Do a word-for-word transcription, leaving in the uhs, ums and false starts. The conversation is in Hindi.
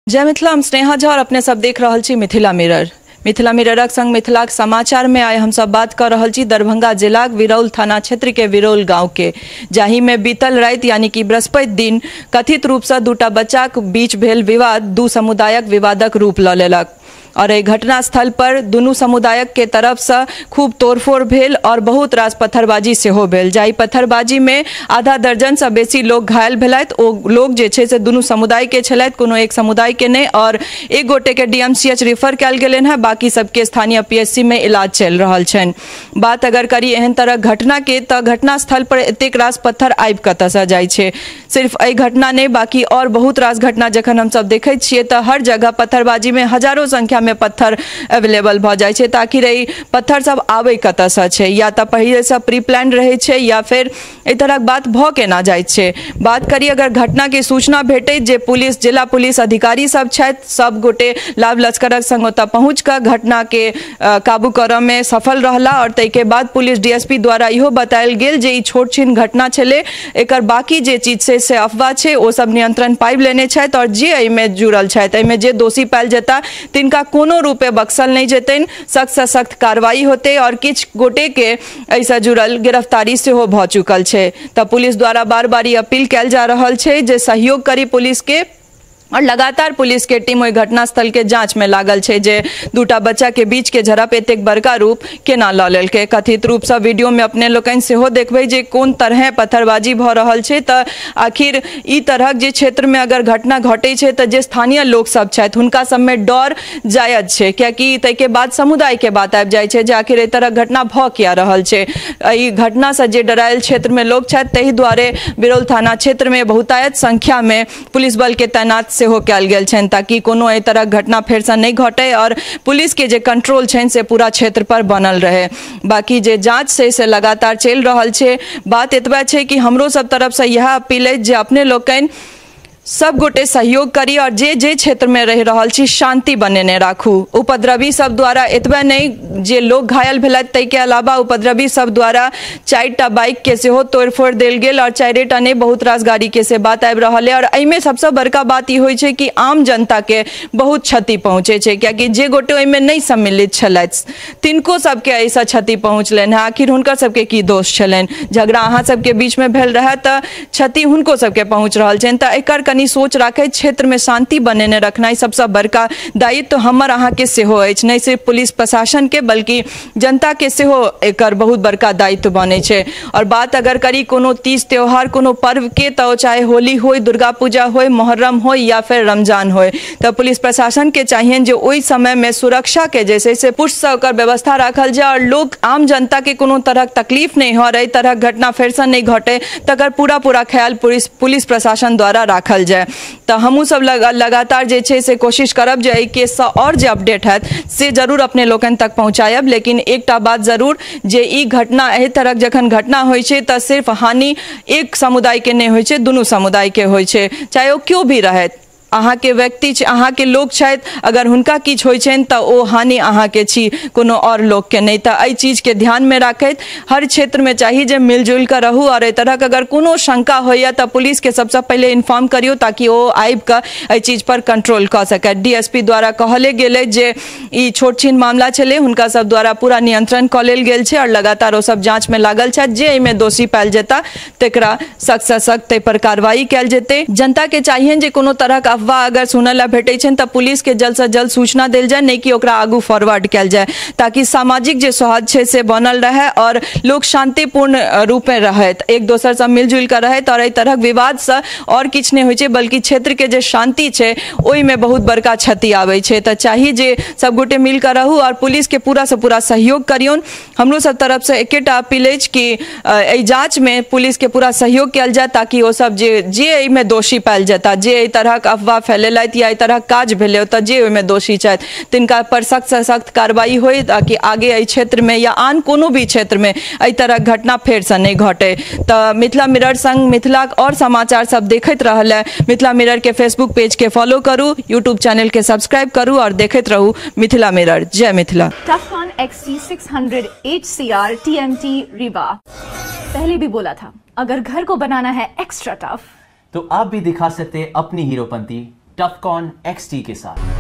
जय मिथिला, हम स्नेहा झा और अपने सब देख रहल छी मिथिला मिरर। मिथिला मिररक संग मिथिलाक समाचार में आइ हम सब बात कर रहल छी दरभंगा जिलाक विरौल थाना क्षेत्र के विरौल गांव के, जाहि में बीतल राति यानी कि बृहस्पति दिन कथित रूप से दूटा बच्चाक बीच भेल विवाद दू समुदायक विवादक रूप लऽ लेलक और एहि घटना स्थल पर दुनू समुदायक के तरफ से खूब तोड़फोड़ भेल और बहुत रास पत्थरबाजी सेहो भेल, जाहि पत्थरबाजी में आधा दर्जन से बेसी लोग घायल भेलथि। ओ लोग जे छै से दुनू समुदाय के छलथि, कोनो एक समुदाय के नहीं, और एक गोटे के डीएमसीएच रेफर कयल गेलनि हैं, बाकी सबके स्थानीय पीएचसी में इलाज चलि रहल छनि। बात अगर करी एहन तरह घटना के तो घटना स्थल पर एतेक रास पत्थर आबि कतऽ जाइ छै। सिर्फ एहि घटना नहीं, बाकी और बहुत रास घटना जखन हम सब देखै छियै तऽ हर जगह पत्थरबाजी में हजारों संख्या में पत्थर अवेलेबल भ जाय छै। ताकि रही पत्थर सब आवे कतऽ से छै, या तऽ पहिले से प्री प्लान रहे छै या फिर एहि तरहक बात भ केना जाय छै। बात करी अगर घटना के सूचना भेटै जे पुलिस जिला पुलिस अधिकारी सब छथि, सब गोटे लाव लश्करक संग ओतऽ पहुंच कऽ घटना के काबू करऽ में सफल रहला और तै के बाद पुलिस डीएसपी द्वारा इहो बतायल गेल जे ई छोट छीन घटना छलै, एकर बाकी जे चीज छै से अफवाह छै ओ सब नियंत्रण पाबि लेने छथि और जे एहि में जुड़ल छथि, एहि में जे दोषी पायल जेता तिनका कोनो रूपे बख्शल नहीं जेतनि, सख्त से सख्त कार्रवाई होते और किछ गोटे के ऐसा जुड़ल गिरफ्तारी सेहो भ चुकल छै। त पुलिस द्वारा बार बार अपील कयल जा रहल छै जे सहयोग करी पुलिस के और लगातार पुलिस के टीम ओहि घटनास्थल के जांच में लागल छै जे दूटा बच्चा के बीच के झड़प एतेक बड़का रूप केना लऽ लेलकै। कथित रूप से वीडियो में अपने लोकनि सेहो देखबै जे कोन तरह पत्थरबाजी भ रहल छै। तऽ आखिर ई तरहक जे क्षेत्र में अगर घटना घटै छै तऽ जे स्थानीय लोक सब छथि हुनका सब में डर जायज छै, कियाकि तै के बाद समुदाय के बात आबि जाइ छै जे आखिर एहि तरह घटना भ किया रहल छै। ई घटना से जे डरायल क्षेत्र में लोक छथि ताहि दुआरे विरौल थाना क्षेत्र में बहुतायत संख्या में पुलिस बल के तैनात सेहो कयल गेल छनि ताकि कोनो एहि तरह घटना फेर से नहीं घटे और पुलिस के जे कंट्रोल छनि से पूरा क्षेत्र पर बनल रहे। बाकी जे जांच छै से लगातार चलि रहल छै। बात एतबा छै कि हमरो सब तरफ से यह अपील है जे अपने लोकनि सब गोटे सहयोग करी और जे जे क्षेत्र में रह रहल छी शांति बनेने राखू। उपद्रवी सब द्वारा एतबा नहीं जे लोग घायल भेलथि तै के अलावा उपद्रवी सब द्वारा चारिटा बाइक के सेहो तोड़फोड़ देल गेल और चारिटा नहीं बहुत रास गाड़ी के से बात आबि रहल है। और एहिमें सबसे बड़का बात ई होइ छै कि आम जनता के बहुत क्षति पहुंचे छै, कियाकि जे गोटे ओहिमें नहीं सम्मिलित छलथि तिनको सबके ऐसा क्षति पहुंचलनि है। आखिर हुनकर सबके की दोष छलनि, झगड़ा अहाँ सबके बीच में भेल रहे तऽ क्षति हुनको सबके पहुंच रहल छनि। तऽ एकर कनी सोच राखे क्षेत्र में शांति बनेने रखनाई सबसे बड़का दायित्व हमर अहाँ के सेहो अछि, नहीं सिर्फ पुलिस प्रशासन के बल्कि जनता के सेहो एकर बहुत बड़का दायित्व बने छै। और बात अगर करी कोनो तीज त्योहार कोनो पर्व के तो चाहे होली हो, दुर्गा पूजा हो, मुहर्रम हो या फिर रमजान हो, तो पुलिस प्रशासन के चाहिए जो ओहि समय में सुरक्षा के जैसे से पुष्ट से ओकर व्यवस्था रखल जाए और लोग आम जनता के कोनो तरह तकलीफ नहीं हो रही, तरह घटना फिर से नहीं घटे तकर पूरा पूरा ख्याल पुलिस पुलिस प्रशासन द्वारा राखल जाए। तो हमू सब लगा, लगातार जे छे से कोशिश करब जे केस से और जे अपडेट है से जरूर अपने लोकन तक पहुंचायब। लेकिन एकटा बात जरूर जे ई घटना एहि तरह जखन घटना होइ छे तो सिर्फ हानि एक समुदाय के नहीं होइ छे, दुनू समुदाय के होइ छे, चाहे वो क्यों भी रहे। अहाँ के व्यक्ति अहाँ के लोग छथि, अगर हुनका किछ होइ छनि तऽ ओ हानि अहाँ के छी, कोनो और लोग के नहीं। तऽ एहि चीज के ध्यान में रखैत हर क्षेत्र में चाहिए जे मिलजुल कर रहू और एहि तरह अगर कोनो शंका होइए तऽ पुलिस के सबसे पहले इन्फॉर्म करियो ताकि ओ आबि कऽ एहि चीज पर कंट्रोल कऽ सकै। डीएसपी द्वारा कहले गेलै जे ई छोट छीन मामला छलै, हुनका सब द्वारा पूरा नियंत्रण कऽ लेल गेल छै और लगातार ओ सब जांच में लागल छथि। जे एहिमे दोषी पायल जेता तेकरा सख्त से सख्त तै पर कार्रवाई कयल जेतै। जनता के चाहिए जे कोनो तरह अफवाह अगर सुनय ला भेटै छनि तऽ पुलिस के जल्द से जल्द सूचना देल जाए, नहीं कि ओकरा आगू फॉरवर्ड कयल जाए, ताकि सामाजिक जे सौहार्द छै से बनल रहे और लोग शांतिपूर्ण रूप में रहत, एक दोसर से मिलजुल कर रहत और एहि तरह विवाद से और किछ नहीं होइ छै बल्कि क्षेत्र के जे शांति छै ओहि में बहुत बड़का क्षति आबै छै। तऽ चाहिए जे सब गोटे मिल कर रहू और पुलिस के पूरा से पूरा सहयोग करियौन। हमरो सब तरफ से एकेटा अपील अछि कि एहि जांच में पुलिस के पूरा सहयोग कयल जाए ताकि ओ सब जे जे एहि में दोषी पायल जेता, जे एहि तरह अफवाह फैलेलथि या एहि तरह काज भेलै तऽ जे ओहिमे दोषी छथि तिनका पर सख्त से सख्त कार्रवाई होय ताकि आगे एहि क्षेत्र में या आन कोनो भी क्षेत्र में एहि तरह घटना फेर से नहीं घटे। तऽ मिथिला मिरर संग मिथिला और समाचार सब देखैत रहल है। मिथिला मिरर के फेसबुक पेज के फॉलो करू, यूट्यूब चैनल के सब्सक्राइब करू और देखैत रहू मिथिला मिरर। जय Mithila. Tufcon XT six hundred HCR TMT Rewa. पहले भी बोला था अगर घर को बनाना है एक्स्ट्रा टफ तो आप भी दिखा सकते हैं अपनी हीरोपंती टफकॉन एक्स टी के साथ।